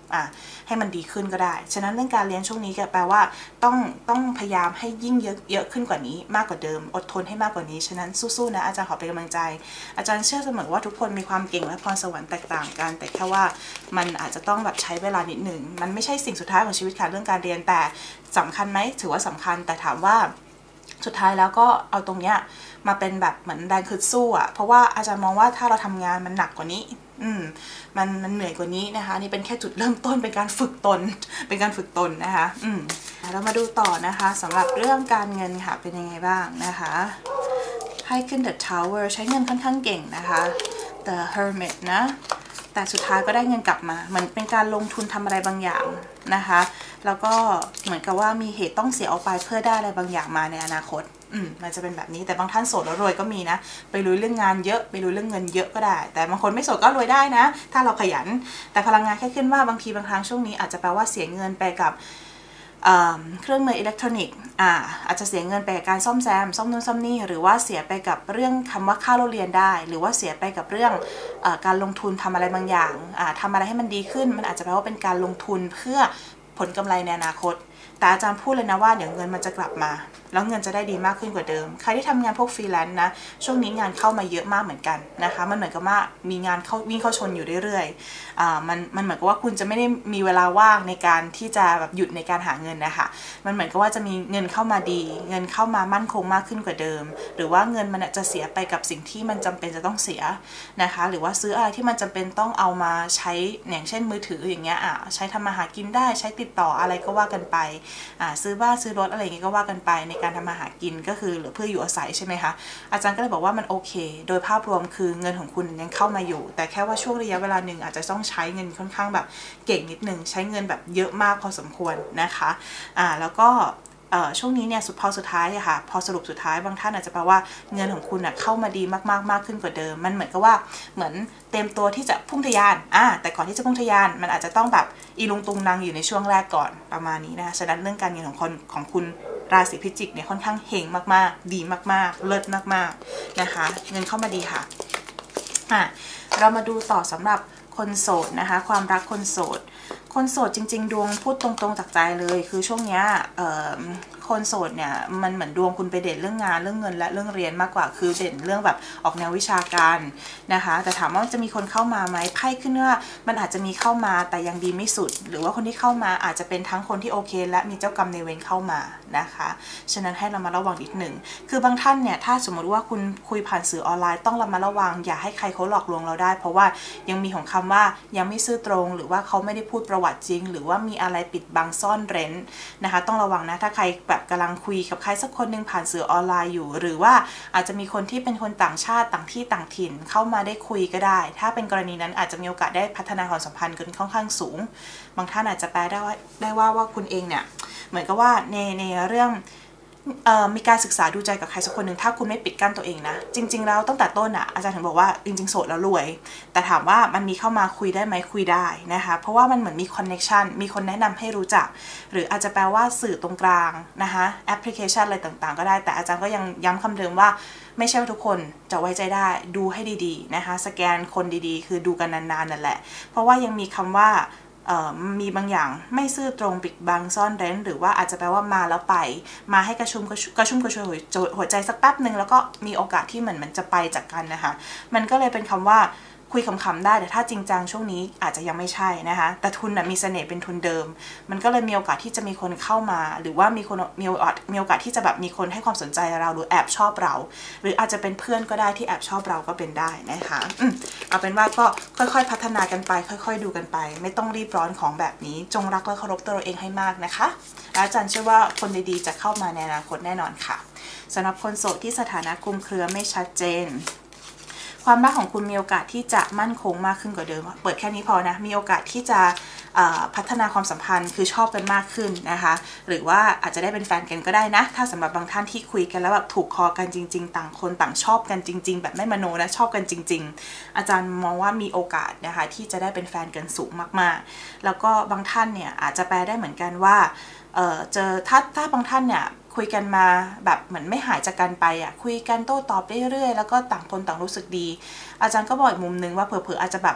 อ่ะให้มันดีขึ้นก็ได้ฉะนั้นเรื่องการเรียนช่วงนี้ก็แปลว่าต้องต้องพยายามให้ยิ่งเยอะเยอะขึ้นกว่านี้มากกว่าเดิมอดทนให้มากกว่านี้ฉะนั้นสู้ๆนะอาจารย์ขอเป็นกำลังใจอาจารย์เชื่อเสมอว่าทุกคนมีความเก่งและพรสวรรค์แตกต่างกันแต่แค่ว่ามันอาจจะต้องแบบใช้เวลานิดหนึ่งมันไม่ใช่สิ่งสุดท้ายของชีวิตค่ะเรื่องการเรียนแต่สำคัญไหมถือว่าสำคัญแต่ถามว่าสุดท้ายแล้วก็เอาตรงเนี้ยมาเป็นแบบเหมือนแรงคือสู้อ่ะเพราะว่าอาจารย์มองว่าถ้าเราทำงานมันหนักกว่านี้อืมมันมันเหนื่อยกว่านี้นะคะนี่เป็นแค่จุดเริ่มต้นเป็นการฝึกตนเป็นการฝึกตนนะคะอืมเรามาดูต่อนะคะสำหรับเรื่องการเงินค่ะเป็นยังไงบ้างนะคะให้ขึ้น The Tower ใช้เงินค่อนข้างเก่งนะคะ The Hermit นะแต่สุดท้ายก็ได้เงินกลับมาเหมือนเป็นการลงทุนทำอะไรบางอย่างนะคะแล้วก็เหมือนกับว่ามีเหตุต้องเสียออกไปเพื่อได้อะไรบางอย่างมาในอนาคตอืมมันจะเป็นแบบนี้แต่บางท่านโสดแล้วรวยก็มีนะไปลุยเรื่องงานเยอะไปลุยเรื่องเงินเยอะก็ได้แต่บางคนไม่โสดก็รวยได้นะถ้าเราขยันแต่พลังงานแค่ขึ้นว่าบางทีบางครั้งช่วงนี้อาจจะแปลว่าเสียเงินไปกับเครื่องมืออิเล็กทรอนิกส์อ่าอาจจะเสียเงินไปกับการซ่อมแซมซ่อมนู่นซ่อมนี่หรือว่าเสียไปกับเรื่องคำว่าค่าเรียนได้หรือว่าเสียไปกับเรื่องอการลงทุนทำอะไรบางอย่างอ่าทำอะไรให้มันดีขึ้นมันอาจจะแปลว่าเป็นการลงทุนเพื่อผลกำไรในอนาคตแต่อาจารย์พูดเลยนะว่าเดี๋ยวเงินมันจะกลับมาแล้วเงินจะได้ดีมากขึ้นกว่าเดิมใครที่ทำงานพวกฟรีแลนซ์นะช่วงนี้งานเข้ามาเยอะมากเหมือนกันนะคะมันเหมือนกับว่ามีงานเข้าวิ่งเข้าชนอยู่เรื่อยๆอ่ามันมันเหมือนกับว่าคุณจะไม่ได้มีเวลาว่างในการที่จะแบบหยุดในการหาเงินนะคะมันเหมือนกับว่าจะมีเงินเข้ามาดีเงินเข้ามามั่นคงมากขึ้นกว่าเดิมหรือว่าเงินมันจะเสียไปกับสิ่งที่มันจำเป็นจะต้องเสียนะคะหรือว่าซื้ออะไรที่มันจำเป็นต้องเอามาใช้อย่างเช่นมือถืออย่างเงี้ยอ่ะใช้ทำมาหากินได้ใช้ติดต่ออะไรก็ว่ากันไปอ่าซื้อบ้านซื้อรถอะไรอย่างเงี้ยก็ว่ากันไปในการทำมาหากินก็คือหรือเพื่ออยู่อาศัยใช่ไหมคะอาจารย์ก็เลยบอกว่ามันโอเคโดยภาพรวมคือเงินของคุณยังเข้ามาอยู่แต่แค่ว่าช่วงระยะเวลาหนึ่งอาจจะต้องใช้เงินค่อนข้างแบบเก่งนิดนึงใช้เงินแบบเยอะมากพอสมควรนะคะอ่าแล้วก็ช่วงนี้เนี่ยสุดพอสุดท้ายอะค่ะพอสรุปสุดท้ายบางท่านอาจจะแปลว่าเงินของคุณอะเข้ามาดีมากๆมากขึ้นกว่าเดิมมันเหมือนกับว่าเหมือนเต็มตัวที่จะพุ่งทะยานอ่าแต่ก่อนที่จะพุ่งทะยานมันอาจจะต้องแบบอีลุงตุงนางอยู่ในช่วงแรกก่อนประมาณนี้นะคะฉะนั้นเรื่องการเงินของคนของคุณราศีพิจิกเนี่ยค่อนข้างเฮงมากๆดีมากๆเลิศมากๆนะคะเงินเข้ามาดีค่ะอ่ะเรามาดูต่อสำหรับคนโสดนะคะความรักคนโสดคนโสดจริงๆดวงพูดตรงๆจากใจเลยคือช่วงนี้คนโสดเนี่ยมันเหมือนดวงคุณไปเด่นเรื่องงานเรื่องเงินและเรื่องเรียนมากกว่าคือเด่นเรื่องแบบออกแนววิชาการนะคะแต่ถามว่าจะมีคนเข้ามาไหมไพ่ขึ้นว่ามันอาจจะมีเข้ามาแต่ยังดีไม่สุดหรือว่าคนที่เข้ามาอาจจะเป็นทั้งคนที่โอเคและมีเจ้ากรรมในเวรเข้ามานะคะฉะนั้นให้เรามาระวังนิดหนึ่งคือบางท่านเนี่ยถ้าสมมติว่าคุณคุยผ่านสื่อออนไลน์ต้องระมัดระวังอย่าให้ใครเขาหลอกลวงเราได้เพราะว่ายังมีของคำว่ายังไม่ซื่อตรงหรือว่าเขาไม่ได้พูดประวัติจริงหรือว่ามีอะไรปิดบังซ่อนเร้นนะคะต้องระวังนะถ้าใครแบบกำลังคุยกับใครสักคนหนึ่งผ่านสื่อออนไลน์อยู่หรือว่าอาจจะมีคนที่เป็นคนต่างชาติต่างที่ต่างถิ่นเข้ามาได้คุยก็ได้ถ้าเป็นกรณีนั้นอาจจะมีโอกาสได้พัฒนาความสัมพันธ์กันค่อนข้างสูงบางท่านอาจจะแปลได้ว่าได้ว่าว่าคุณเองเนี่ยเหมือนกับว่าในในเรื่องมีการศึกษาดูใจกับใครสักคนหนึ่งถ้าคุณไม่ปิดกั้นตัวเองนะจริงๆแล้วตั้งแต่ต้นอ่ะอาจารย์ถึงบอกว่าจริงๆโสดแล้วรวยแต่ถามว่ามันมีเข้ามาคุยได้ไหมคุยได้นะคะเพราะว่ามันเหมือนมีคอนเน็กชันมีคนแนะนำให้รู้จักหรืออาจจะแปลว่าสื่อตรงกลางนะคะแอปพลิเคชันอะไรต่างๆก็ได้แต่อาจารย์ก็ยังย้ำคำเดิมว่าไม่ใช่ว่าทุกคนจะไว้ใจได้ดูให้ดีๆนะคะสแกนคนดีๆคือดูกันนานๆนั่นแหละเพราะว่ายังมีคำว่ามีบางอย่างไม่ซื่อตรงปิดบังซ่อนเร้นหรือว่าอาจจะแปลว่ามาแล้วไปมาให้กระชุ่มกระชุ่มกระชุ่มกระชวยหัวใจสักแป๊บหนึ่งแล้วก็มีโอกาสที่เหมือนมันจะไปจากกันนะคะมันก็เลยเป็นคำว่าคุยขำๆได้แต่ถ้าจริงจังช่วงนี้อาจจะยังไม่ใช่นะคะแต่ทุนนะมีเสน่ห์เป็นทุนเดิมมันก็เลยมีโอกาสที่จะมีคนเข้ามาหรือว่ามีคนมีโอกาสมีโอกาสที่จะแบบมีคนให้ความสนใจเราหรือแอบชอบเราหรืออาจจะเป็นเพื่อนก็ได้ที่แอบชอบเราก็เป็นได้นะคะอืมเอาเป็นว่าก็ค่อยๆพัฒนากันไปค่อยๆดูกันไปไม่ต้องรีบร้อนของแบบนี้จงรักและเคารพตัวเราเองให้มากนะคะและอาจารย์เชื่อว่าคนดีๆจะเข้ามาในอนาคตแน่นอนค่ะสำหรับคนโสดที่สถานะคลุมเครือไม่ชัดเจนความรักของคุณมีโอกาสที่จะมั่นคงมากขึ้นกว่าเดิมเปิดแค่นี้พอนะมีโอกาสที่จะพัฒนาความสัมพันธ์คือชอบกันมากขึ้นนะคะหรือว่าอาจจะได้เป็นแฟนกันก็ได้นะถ้าสำหรับบางท่านที่คุยกันแล้วแบบถูกคอกันจริงๆต่างคนต่างชอบกันจริงๆแบบไม่มโนนะชอบกันจริงๆอาจารย์มองว่ามีโอกาสนะคะที่จะได้เป็นแฟนกันสูงมากๆแล้วก็บางท่านเนี่ยอาจจะแปลได้เหมือนกันว่าเออเจอถ้าถ้าบางท่านเนี่ยคุยกันมาแบบเหมือนไม่หายจากกันไปอ่ะคุยกันโต้ตอบเรื่อยๆแล้วก็ต่างคนต่างรู้สึกดีอาจารย์ก็บอกอีกมุมนึงว่าเผลอๆอาจจะแบบ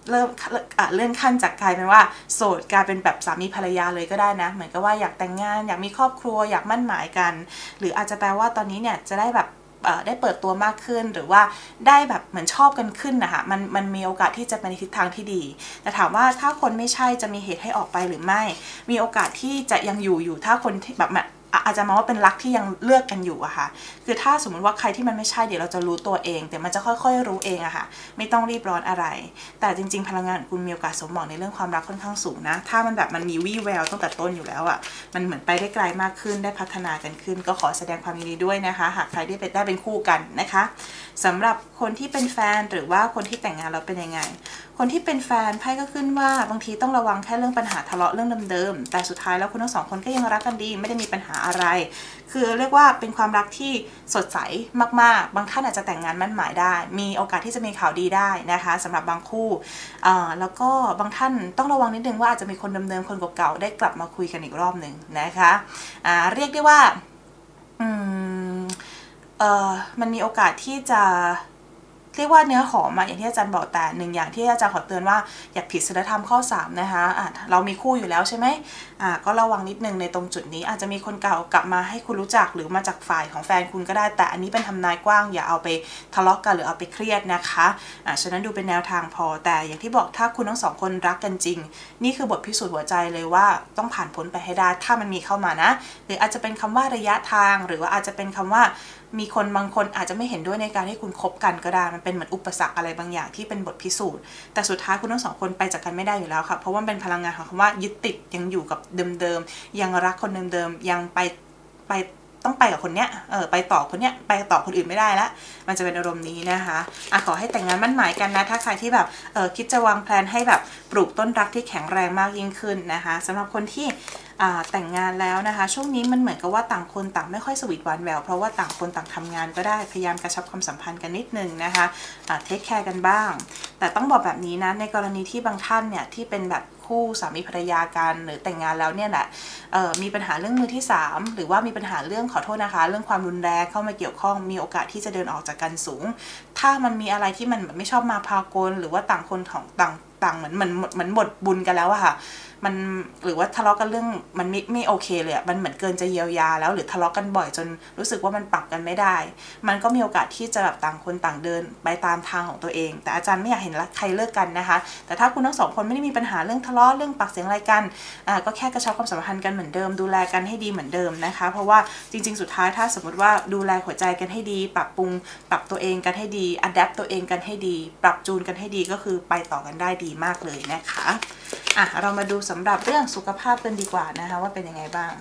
เริ่มเลื่อนขั้นจากกลายเป็นว่าโสดกลายเป็นแบบสามีภรรยาเลยก็ได้นะเหมือนกับว่าอยากแต่งงานอยากมีครอบครัวอยากมั่นหมายกันหรืออาจจะแปลว่าตอนนี้เนี่ยจะได้แบบได้เปิดตัวมากขึ้นหรือว่าได้แบบเหมือนชอบกันขึ้นนะคะมันมันมีโอกาสที่จะไปในทิศทางที่ดีแต่ถามว่าถ้าคนไม่ใช่จะมีเหตุให้ออกไปหรือไม่มีโอกาสที่จะยังอยู่อยู่ถ้าคนที่แบบอาจจะมองว่าเป็นรักที่ยังเลือกกันอยู่อะค่ะคือถ้าสมมติว่าใครที่มันไม่ใช่เดี๋ยวเราจะรู้ตัวเองแต่มันจะค่อยๆรู้เองอะค่ะไม่ต้องรีบร้อนอะไรแต่จริงๆพลังงานคุณมีโอกาสสมหวังในเรื่องความรักค่อนข้างสูงนะถ้ามันแบบมันมีวี่แววตั้งแต่ต้นอยู่แล้วอะมันเหมือนไปได้ไกลมากขึ้นได้พัฒนากันขึ้นก็ขอแสดงความยินดีด้วยนะคะหากใครได้เป็นได้เป็นคู่กันนะคะสำหรับคนที่เป็นแฟนหรือว่าคนที่แต่งงานแล้วเป็นยังไงคนที่เป็นแฟนไพ่ก็ขึ้นว่าบางทีต้องระวังแค่เรื่องปัญหาทะเลาะเรื่องเดิมๆแต่สุดท้ายแล้วคุณทั้งสองคนก็ยังรักกันดีไม่ได้มีปัญหาอะไรคือเรียกว่าเป็นความรักที่สดใสมากๆบางท่านอาจจะแต่งงานมั่นหมายได้มีโอกาสที่จะมีข่าวดีได้นะคะสำหรับบางคู่แล้วก็บางท่านต้องระวังนิดนึงว่าอาจจะมีคนเดิมๆคนเก่าๆได้กลับมาคุยกันอีกรอบหนึ่งนะคะเรียกได้ว่าอืมเออมันมีโอกาสที่จะเรียกว่าเนื้อหอมอะอย่างที่อาจารย์บอกแต่หนึ่งอย่างที่อาจารย์ขอเตือนว่าอย่าผิดศีลธรรมข้อสามนะคะะเรามีคู่อยู่แล้วใช่ไหมอ่าก็ระวังนิดนึงในตรงจุดนี้อาจจะมีคนเก่ากลับมาให้คุณรู้จักหรือมาจากฝ่ายของแฟนคุณก็ได้แต่อันนี้เป็นทำนายกว้างอย่าเอาไปทะเลาะกันหรือเอาไปเครียดนะคะอ่าฉะนั้นดูเป็นแนวทางพอแต่อย่างที่บอกถ้าคุณทั้งสองคนรักกันจริงนี่คือบทพิสูจน์หัวใจเลยว่าต้องผ่านพ้นไปให้ได้ถ้ามันมีเข้ามานะหรืออาจจะเป็นคำว่าระยะทางหรือว่าอาจจะเป็นคำว่ามีคนบางคนอาจจะไม่เห็นด้วยในการที่คุณคบกันก็ได้มันเป็นเหมือนอุปสรรคอะไรบางอย่างที่เป็นบทพิสูจน์แต่สุดท้ายคุณทั้งสองคนไปจากกันไม่ได้อยู่แล้วค่ะเพราะว่าเป็นพลังงานของคำว่ายึดติดยังอยู่กับเดิมๆยังรักคนเดิมๆยังไปไปต้องไปกับคนเนี้ยเออไปต่อคนเนี้ยไปต่อคนอื่นไม่ได้ละมันจะเป็นอารมณ์นี้นะคะอ่ะขอให้แต่งงานมั่นหมายกันนะถ้าใครที่แบบเออคิดจะวางแผนให้แบบปลูกต้นรักที่แข็งแรงมากยิ่งขึ้นนะคะสำหรับคนที่แต่งงานแล้วนะคะช่วงนี้มันเหมือนกับว่าต่างคนต่างไม่ค่อยสวีทหวานแหววเพราะว่าต่างคนต่างทำงานก็ได้พยายามกระชับความสัมพันธ์กันนิดนึงนะคะเทคแคร์กันบ้างแต่ต้องบอกแบบนี้นะในกรณีที่บางท่านเนี่ยที่เป็นแบบคู่สามีภรรยากันหรือแต่งงานแล้วเนี่ยแหละมีปัญหาเรื่องมือที่สามหรือว่ามีปัญหาเรื่องขอโทษนะคะเรื่องความรุนแรงเข้ามาเกี่ยวข้องมีโอกาสที่จะเดินออกจากกันสูงถ้ามันมีอะไรที่มันไม่ชอบมาพากลหรือว่าต่างคนของต่างต่างเหมือนเหมือนเหมือนหมดบุญกันแล้วอะค่ะมันหรือว่าทะเลาะกันเรื่องมันไม่ไม่โอเคเลยอะมันเหมือนเกินจะเยียวยาแล้วหรือทะเลาะกันบ่อยจนรู้สึกว่ามันปรับกันไม่ได้มันก็มีโอกาสที่จะแบบต่างคนต่างเดินไปตามทางของตัวเองแต่อาจารย์ไม่อยากเห็นใครเลิกกันนะคะแต่ถ้าคุณทั้งสองคนไม่ได้มีปัญหาเรื่องทะเลาะเรื่องปากเสียงอะไรกันอ่าก็แค่กระชับความสัมพันธ์กันเหมือนเดิมดูแลกันให้ดีเหมือนเดิมนะคะเพราะว่าจริงๆสุดท้ายถ้าสมมติว่าดูแลหัวใจกันให้ดีปรับปรุงปรับตัวเองกันให้ดีอัดแอปตัวเองกันให้ดีปรับจูนกันให้ดีก็คือไปต่อกันได้ดีมากเลยนะคะอ่ะเรามาดูสำหรับเรื่องสุขภาพกันดีกว่านะคะว่าเป็นยังไงบ้าง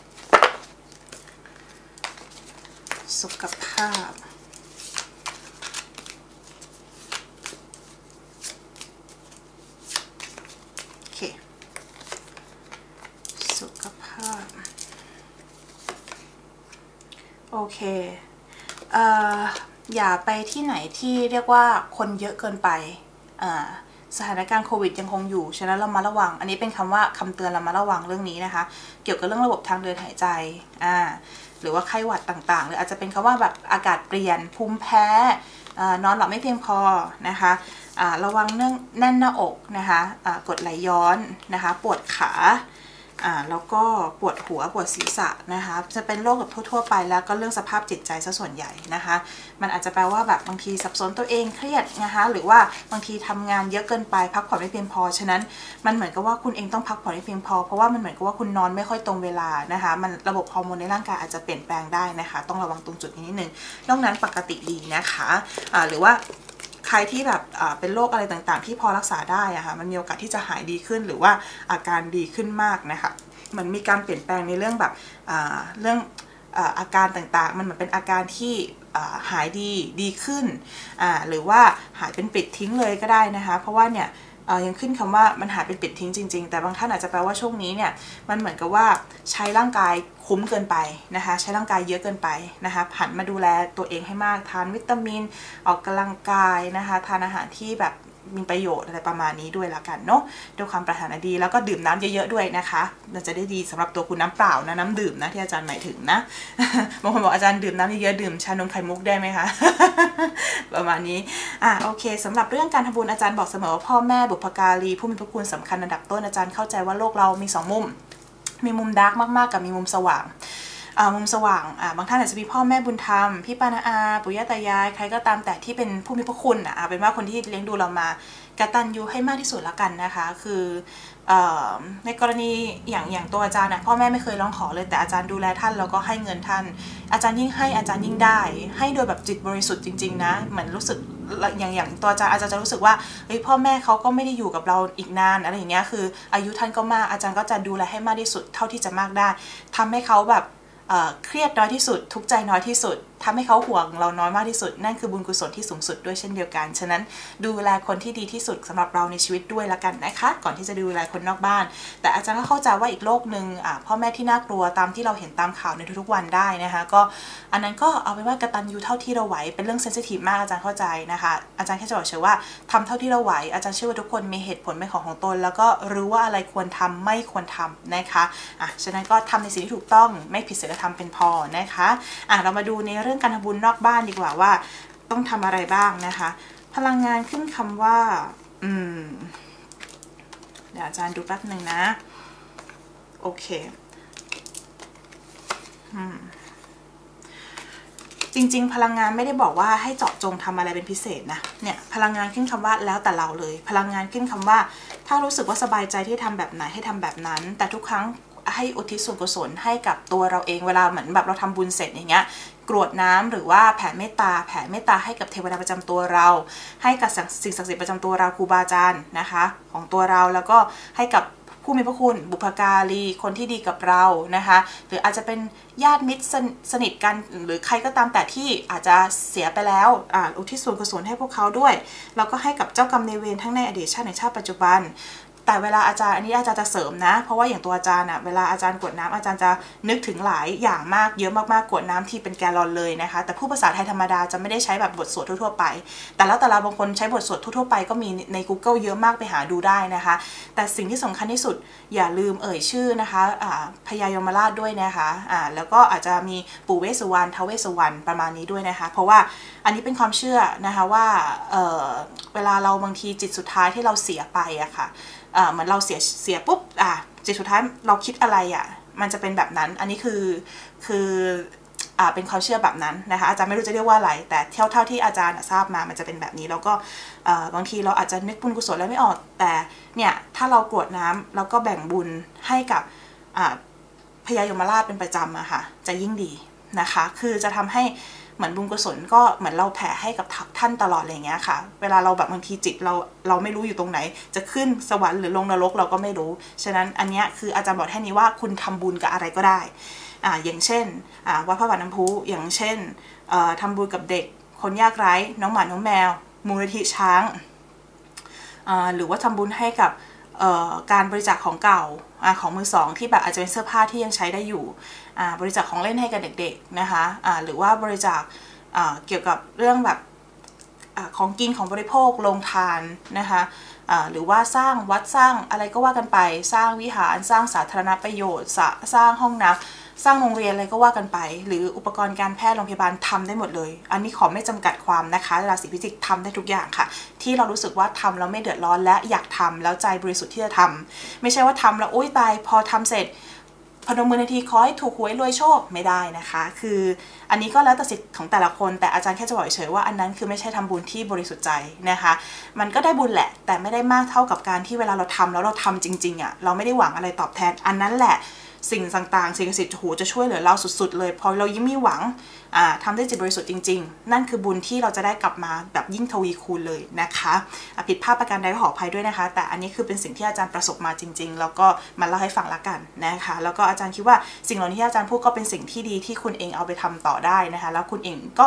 สุขภาพโอเคสุขภาพโอเคเอ่ออย่าไปที่ไหนที่เรียกว่าคนเยอะเกินไปอ่าสถานการณ์โควิดยังคงอยู่ฉะนั้นเรามาระวังอันนี้เป็นคำว่าคำเตือนเรามาระวังเรื่องนี้นะคะเกี่ยวกับเรื่องระบบทางเดินหายใจอ่าหรือว่าไข้หวัดต่างๆหรืออาจจะเป็นคำว่าแบบอากาศเปลี่ยนภูมิแพ้นอนหลับไม่เพียงพอนะคะระวังเรื่องแน่นหน้าอกนะคะกดไหลย้อนนะคะปวดขาอ่าแล้วก็ปวดหัวปวดศีรษะนะคะจะเป็นโรคแบบทั่วๆไปแล้วก็เรื่องสภาพจิตใจซะส่วนใหญ่นะคะมันอาจจะแปลว่าแบบบางทีสับสนตัวเองเครียดนะคะหรือว่าบางทีทำงานเยอะเกินไปพักผ่อนไม่เพียงพอฉะนั้นมันเหมือนกับว่าคุณเองต้องพักผ่อนให้เพียงพอเพราะว่ามันเหมือนกับว่าคุณนอนไม่ค่อยตรงเวลานะคะมันระบบฮอร์โมนในร่างกายอาจจะเปลี่ยนแปลงได้นะคะต้องระวังตรงจุดนี้นิดนึงนอกนั้นปกติดีนะคะอ่าหรือว่าใครที่แบบเป็นโรคอะไรต่างๆที่พอรักษาได้อะค่ะมันมีโอกาสที่จะหายดีขึ้นหรือว่าอาการดีขึ้นมากนะคะมันมีการเปลี่ยนแปลงในเรื่องแบบเรื่องอาการต่างๆมันเหมือนเป็นอาการที่หายดีดีขึ้นหรือว่าหายเป็นปิดทิ้งเลยก็ได้นะคะเพราะว่าเนี่ยยังขึ้นคำว่ามันหายเป็นปิดทิ้งจริงๆแต่บางท่านอาจจะแปลว่าช่วงนี้เนี่ยมันเหมือนกับว่าใช้ร่างกายคุ้มเกินไปนะคะใช้ร่างกายเยอะเกินไปนะคะหันมาดูแลตัวเองให้มากทานวิตามินออกกำลังกายนะคะทานอาหารที่แบบมีประโยชน์อะไรประมาณนี้ด้วยละกันเนาะด้วยความปรารถนาดีแล้วก็ดื่มน้ำเยอะๆด้วยนะคะมันจะได้ดีสำหรับตัวคุณน้ำเปล่านะน้ำดื่มนะที่อาจารย์หมายถึงนะบางคนบอกอาจารย์ดื่มน้ำเยอะๆดื่มชานมไข่มุกได้ไหมคะ ประมาณนี้อ่ะโอเคสำหรับเรื่องการทำบุญอาจารย์บอกเสมอว่าพ่อแม่บุพการีผู้มีพระคุณสำคัญอันดับต้นอาจารย์เข้าใจว่าโลกเรามีสองมุมมีมุมดาร์กมากๆกับมีมุมสว่างมุมสว่างบางท่านอาจจะมีพ่อแม่บุญธรรมพี่ปานาอาปู่ย่าตายายใครก็ตามแต่ที่เป็นผู้มีพระคุณอ่ะเป็นว่าคนที่เลี้ยงดูเรามากตัญญูให้มากที่สุดละกันนะคะคือในกรณีอย่างอย่างตัวอาจารย์นะพ่อแม่ไม่เคยร้องขอเลยแต่อาจารย์ดูแลท่านแล้วก็ให้เงินท่านอาจารย์ยิ่งให้อาจารย์ยิ่งได้ให้โดยแบบจิตบริสุทธิ์จริงๆนะเหมือนรู้สึกอย่างอย่างตัวอาจารย์อาจารย์จะรู้สึกว่าเฮ้ยพ่อแม่เขาก็ไม่ได้อยู่กับเราอีกนานอะไรอย่างเงี้ยคืออายุท่านก็มากอาจารย์ก็จะดูแลให้มากที่สุดเท่าที่จะมากได้ทำให้เขาแบบเครียดน้อยที่สุดทุกข์ใจน้อยที่สุดทำให้เขาห่วงเราน้อยมากที่สุดนั่นคือบุญกุศลที่สูงสุดด้วยเช่นเดียวกันฉะนั้นดูแลคนที่ดีที่สุดสำหรับเราในชีวิตด้วยละกันนะคะก่อนที่จะดูแลคนนอกบ้านแต่อาจารย์ก็เข้าใจว่าอีกโลกหนึ่งพ่อแม่ที่น่ากลัวตามที่เราเห็นตามข่าวในทุกๆวันได้นะคะก็อันนั้นก็เอาไปว่ากตัญญูเท่าที่เราไหวเป็นเรื่องเซนซิทีฟมากอาจารย์เข้าใจนะคะอาจารย์แค่จะบอกเฉยว่าทำเท่าที่เราไหวอาจารย์เชื่อว่าทุกคนมีเหตุผลเป็นของของตนแล้วก็รู้ว่าอะไรควรทำไม่ควรทำนะคะอ่ะฉะนั้นก็ทำในสิ่งที่ถูกต้องไม่ผิดศีลธรรมเป็นพอนะคะอ่ะเรามาดูในเรื่องการทำบุญนอกบ้านดีกว่าว่าต้องทำอะไรบ้างนะคะพลังงานขึ้นคำว่าอืมเดี๋ยวอาจารย์ดูแป๊บหนึ่งนะโอเคอืมจริงๆพลังงานไม่ได้บอกว่าให้เจาะจงทำอะไรเป็นพิเศษนะเนี่ยพลังงานขึ้นคำว่าแล้วแต่เราเลยพลังงานขึ้นคำว่าถ้ารู้สึกว่าสบายใจที่ทำแบบไหนให้ทำแบบนั้นแต่ทุกครั้งให้อุทิศส่วนกุศลให้กับตัวเราเองเวลาเหมือนแบบเราทำบุญเสร็จอย่างเงี้ยกรวดน้ำหรือว่าแผ่เมตตาแผ่เมตตาให้กับเทวดาประจำตัวเราให้กับสิ่งศักดิ์สิทธิ์ประจำตัวเราครูบาอาจารย์นะคะของตัวเราแล้วก็ให้กับผู้มีพระคุณบุพการีคนที่ดีกับเรานะคะหรืออาจจะเป็นญาติมิตรสนิทกันหรือใครก็ตามแต่ที่อาจจะเสียไปแล้วอ่าอุทิศส่วนกุศลให้พวกเขาด้วยแล้วก็ให้กับเจ้ากรรมนายเวรทั้งในอดีตชาติในชาติปัจจุบันแต่เวลาอาจารย์อันนี้อาจารย์จะเสริมนะเพราะว่าอย่างตัวอาจารย์อะเวลาอาจารย์กรวดน้ำอาจารย์จะนึกถึงหลายอย่างมากเยอะมากๆกรวดน้ำที่เป็นแกลลอนเลยนะคะแต่ผู้ภาษาไทยธรรมดาจะไม่ได้ใช้แบบบทสวดทั่วๆไปแต่แล้วแต่ละบางคนใช้บทสวดทั่วๆไปก็มีใน Google เยอะมากไปหาดูได้นะคะแต่สิ่งที่สำคัญที่สุดอย่าลืมเอ่ยชื่อนะคะพญายมราชด้วยนะคะอ่าแล้วก็อาจจะมีปู่เวสสุวรรณท้าวเวสสุวรรณประมาณนี้ด้วยนะคะเพราะว่าอันนี้เป็นความเชื่อนะคะว่าเอ่อเวลาเราบางทีจิตสุดท้ายที่เราเสียไปอะค่ะเหมือนเราเสียเสียปุ๊บอ่ะจิตสุดท้ายเราคิดอะไรอ่ะมันจะเป็นแบบนั้นอันนี้คือคืออ่าเป็นความเชื่อแบบนั้นนะคะอาจารย์ไม่รู้จะเรียกว่าอะไรแต่เท่าเท่าที่อาจารย์ทราบมามันจะเป็นแบบนี้แล้วก็บางทีเราอาจจะนึกบุญกุศลแล้วไม่ออกแต่เนี่ยถ้าเรากรวดน้ำแล้วก็แบ่งบุญให้กับพญายมราชเป็นประจำอะค่ะจะยิ่งดีนะคะคือจะทำให้เหมือนบุญกุศลก็เหมือนเราแผ่ให้กับท่านตลอดอะไรเงี้ยค่ะเวลาเราแบบบางทีจิตเราเราไม่รู้อยู่ตรงไหนจะขึ้นสวรรค์หรือลงนรกเราก็ไม่รู้ฉะนั้นอันนี้คืออาจารย์บอกแค่นี้ว่าคุณทำบุญกับอะไรก็ได้อ่าอย่างเช่นอ่าวัดพระบาทน้ำพุอย่างเช่นเอ่อทำบุญกับเด็กคนยากไร้น้องหมาน้องแมวมูลนิธิช้างอ่าหรือว่าทำบุญให้กับการบริจาคของเก่าของมือสองที่แบบอาจจะเป็นเสื้อผ้าที่ยังใช้ได้อยู่บริจาคของเล่นให้กับเด็กๆนะคะหรือว่าบริจาคเกี่ยวกับเรื่องแบบของกินของบริโภคโรงทานนะคะหรือว่าสร้างวัดสร้างอะไรก็ว่ากันไปสร้างวิหารสร้างสาธารณประโยชน์สร้างห้องน้ำสร้างโรงเรียนอะไรก็ว่ากันไปหรืออุปกรณ์การแพทย์โรงพยาบาลทำได้หมดเลยอันนี้ขอไม่จำกัดความนะคะราศีพิจิกทำได้ทุกอย่างค่ะที่เรารู้สึกว่าทำแล้วไม่เดือดร้อนและอยากทำแล้วใจบริสุทธิ์ที่จะทำไม่ใช่ว่าทำแล้วอุ้ยตายพอทำเสร็จพนมมือในทีขอให้ถูกหวยรวยโชคไม่ได้นะคะคืออันนี้ก็แล้วแต่สิทธิ์ของแต่ละคนแต่อาจารย์แค่จะบอกเฉยๆว่าอันนั้นคือไม่ใช่ทำบุญที่บริสุทธิ์ใจนะคะมันก็ได้บุญแหละแต่ไม่ได้มากเท่ากับการที่เวลาเราทำแล้วเราทำจริงๆอ่ะเราไม่ได้หวังอะไรตอบแทนอันนั้นแหละสิ่งต่างๆสิ่งศักดิ์สิทธิ์จะช่วยเหลือเราสุดๆเลยพอเรายิ่งมีหวังทำด้วยจิตบริสุทธิ์จริงๆนั่นคือบุญที่เราจะได้กลับมาแบบยิ่งทวีคูณเลยนะคะผิดพลาดประการใดก็ขออภัยด้วยนะคะแต่อันนี้คือเป็นสิ่งที่อาจารย์ประสบมาจริงๆแล้วก็มาเล่าให้ฟังละกันนะคะแล้วก็อาจารย์คิดว่าสิ่งเหล่านี้ที่อาจารย์พูดก็เป็นสิ่งที่ดีที่คุณเองเอาไปทำต่อได้นะคะแล้วคุณเองก็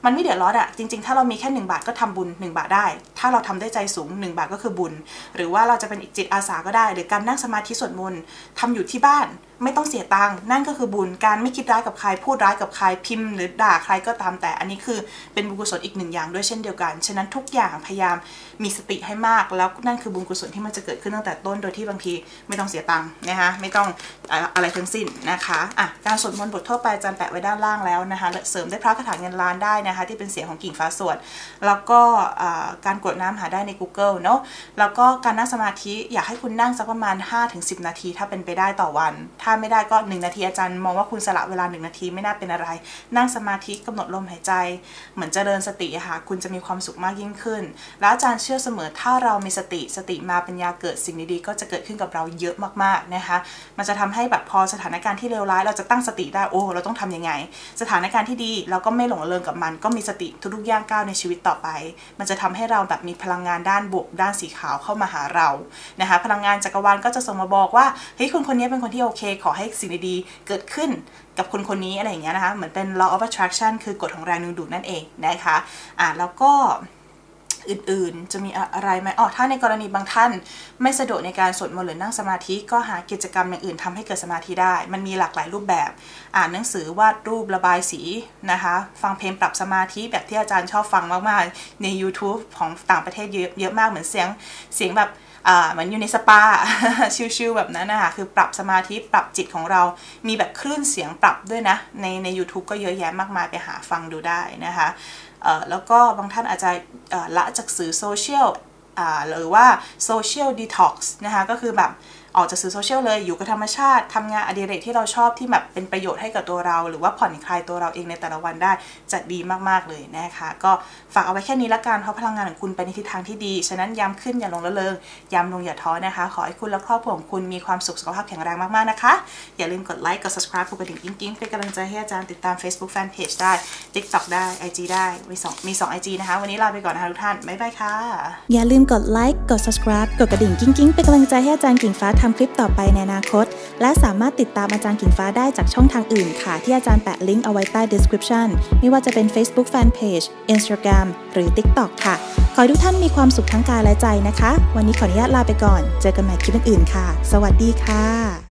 มันไม่เดือดร้อนอะจริงๆถ้าเรามีแค่หนึ่งบาทก็ทำบุญหนึ่งบาทได้ถ้าเราทำด้วยใจสูงหนึ่งบาทก็คือบุญหรือว่าเราจะเป็นอีกจิตอาสาก็ได้หรือการนั่งสมาธิสวดมนต์ทำอยู่ที่บ้านไม่ต้องเสียตังค์นั่นก็คือบุญการไม่คิดร้ายกับใครพูดร้ายกับใครพิมพ์หรือด่าใครก็ตามแต่อันนี้คือเป็นบุญกุศลอีกหนึ่งอย่างด้วยเช่นเดียวกันฉะนั้นทุกอย่างพยายามมีสติให้มากแล้วนั่นคือบุญกุศลที่มันจะเกิดขึ้นตั้งแต่ต้นโดยที่บางทีไม่ต้องเสียตังค์นะคะไม่ต้องอะไรทั้งสิ้นนะคะอ่ะการสวดมนต์บททั่วไปอาจารย์แปะไว้ด้านล่างแล้วนะคะเสริมได้พระคาถาเงินล้านได้นะคะที่เป็นเสียงของกิ่งฟ้าสวดแล้วก็การกรวดน้ำหาได้ใน Google เนาะแล้วก็การนั่งสมาธิอยากให้คุณนั่งสักประมาณ ห้าถึงสิบ นาทีถ้าเป็นไปได้ต่อวันถ้าไม่ได้ก็หนึ่งนาทีอาจารย์มองว่าคุณสละเวลาหนึ่งนาทีไม่น่าเป็นอะไรนั่งสมาธิกำหนดลมหายใจเหมือนเจริญสติค่ะคุณจะมีความสุขมากยิ่งขึ้นแล้วอาจารย์เชื่อเสมอถ้าเรามีสติสติมาปัญญาเกิดสิ่งดีๆก็จะเกิดขึ้นกับเราเยอะมากๆนะคะมันจะทำให้แบบพอสถานการณ์ที่เลวร้ายเราจะตั้งสติได้โอ้เราต้องทำยังไงสถานการณ์ที่ดีเราก็ไม่หลงระเริงกับมันก็มีสติทุกๆย่างก้าวในชีวิตต่อไปมันจะทำให้เราแบบมีพลังงานด้านบวกด้านสีขาวเข้ามาหาเรานะคะพลังงานจักรวาลก็จะส่งมาบอกว่าเฮ้ยคนคนนี้เป็นคนที่โอเคขอให้สิ่งดีๆเกิดขึ้นกับคนคนนี้อะไรอย่างเงี้ยนะคะเหมือนเป็น law of attraction คือกฎของแรงดึงดูดนั่นเองนะคะอ่าแล้วก็อื่นๆจะมีอะไรไหมอ๋อถ้าในกรณีบางท่านไม่สะดวกในการสวดมนต์หรือนั่งสมาธิก็หากิจกรรมอย่างอื่นทำให้เกิดสมาธิได้มันมีหลากหลายรูปแบบอ่านหนังสือวาดรูประบายสีนะคะฟังเพลงปรับสมาธิแบบที่อาจารย์ชอบฟังมากๆใน YouTube ของต่างประเทศเยอะเยอะมากเหมือนเสียงเสียงแบบเหมือนอยู่ในสปา ชิลๆแบบนั้นนะคะคือปรับสมาธิปรับจิตของเรามีแบบคลื่นเสียงปรับด้วยนะในใน YouTube ก็เยอะแยะมากมายไปหาฟังดูได้นะคะแล้วก็บางท่านอาจจะละจากสื่อโซเชียลหรือว่าโซเชียลดีท็อกซ์นะคะก็คือแบบออกจากสื่อโซเชียลเลยอยู่กับธรรมชาติทำงานอดิเรกที่เราชอบที่แบบเป็นประโยชน์ให้กับตัวเราหรือว่าผ่อนคลายตัวเราเองในแต่ละวันได้จะดีมากๆเลยนะคะก็ฝากเอาไว้แค่นี้ละกันเพราะพลังงานของคุณไปในทิศทางที่ดีฉะนั้นย้ำขึ้นอย่าลงละเริงย้ำลงอย่าท้อนะคะขอให้คุณและครอบครัวของคุณมีความสุขสุขภาพแข็งแรงมากๆนะคะอย่าลืมกดไลค์กด subscribe กดกระดิ่งกิ๊งๆเป็นกำลังใจให้อาจารย์ติดตาม Facebook Fanpage ได้ TikTok ได้ ไอ จี ได้มีสองมีสอง ไอ จี นะคะวันนี้ลาไปก่อนนะคะทุกท่านบ๊ายบายค่ะอย่าลืมกดไลค์กด subscribe กดกระดิ่งกิ๊งๆเป็นกำลังใจให้อาจารย์กิ่งฟ้าทำคลิปต่อไปในอนาคตและสามารถติดตามอาจารย์กิ่งฟ้าได้จากช่องทางอื่นค่ะที่อาจารย์แปะลิงก์เอาไว้ใต้ description ไม่ว่าจะเป็น Facebook Fanpage Instagram หรือ TikTok ค่ะขอให้ทุกท่านมีความสุขทั้งกายและใจนะคะวันนี้ขออนุญาตลาไปก่อนเจอกันใหม่คลิปอื่นๆค่ะสวัสดีค่ะ